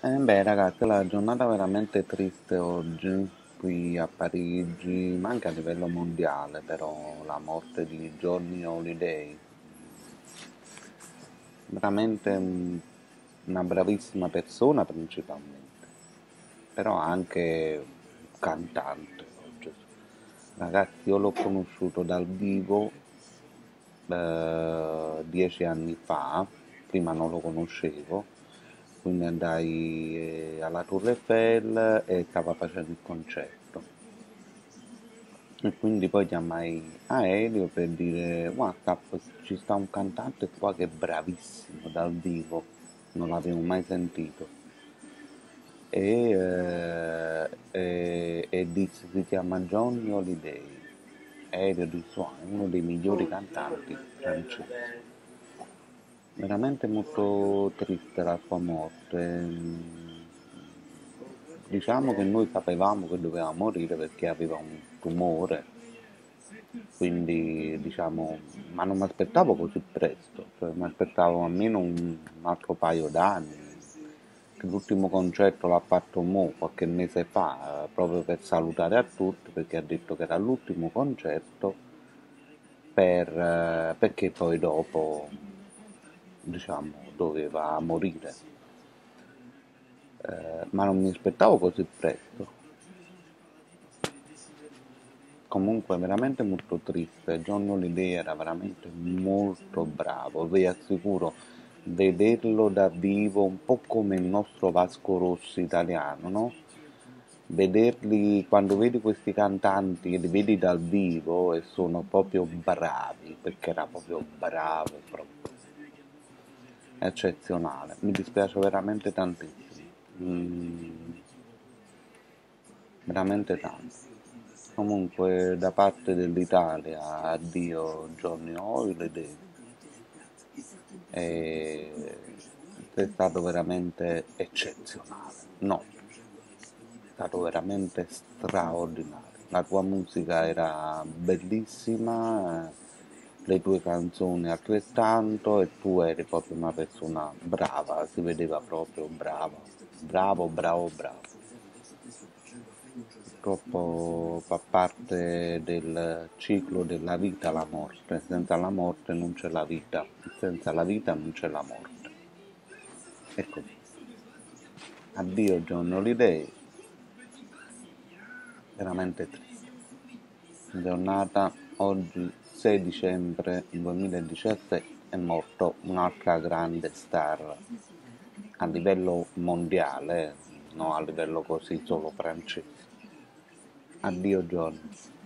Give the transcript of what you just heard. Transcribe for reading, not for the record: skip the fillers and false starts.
Beh, ragazzi, la giornata veramente triste oggi qui a Parigi, ma anche a livello mondiale, però la morte di Johnny Holiday, veramente una bravissima persona principalmente, però anche un cantante. Gesù. Ragazzi, io l'ho conosciuto dal vivo 10 anni fa, prima non lo conoscevo, quindi andai alla Tour Eiffel e stava facendo il concerto. E quindi poi chiamai Aelio per dire, guarda, ci sta un cantante qua che è bravissimo dal vivo, non l'avevo mai sentito. E disse, si chiama Johnny Holiday. Aelio disse, "Ah, è uno dei migliori cantanti francesi. Veramente molto triste la sua morte. Diciamo che noi sapevamo che doveva morire perché aveva un tumore, quindi diciamo, ma non mi aspettavo così presto, cioè mi aspettavo almeno un altro paio d'anni. Che l'ultimo concerto l'ha fatto qualche mese fa, proprio per salutare a tutti, perché ha detto che era l'ultimo concerto perché poi dopo, diciamo, doveva morire. Ma non mi aspettavo così presto. Comunque veramente molto triste, John Holiday era veramente molto bravo, vi assicuro, vederlo da vivo, un po' come il nostro Vasco Rossi italiano, no? Vederli, quando vedi questi cantanti, li vedi dal vivo e sono proprio bravi, perché era proprio bravo, proprio eccezionale. Mi dispiace veramente tantissimo. Mm, veramente tanto. Comunque, da parte dell'Italia, addio Johnny Holiday, e sei stato veramente eccezionale. No, è stato veramente straordinario. La tua musica era bellissima, le tue canzoni altrettanto, e tu eri proprio una persona brava, si vedeva proprio brava, bravo, bravo, bravo. Purtroppo fa parte del ciclo della vita la morte, senza la morte non c'è la vita, senza la vita non c'è la morte. È così. Addio John Holiday, veramente triste. Giornata oggi 6 dicembre 2017 è morto un'altra grande star a livello mondiale, non a livello così solo francese. Addio John.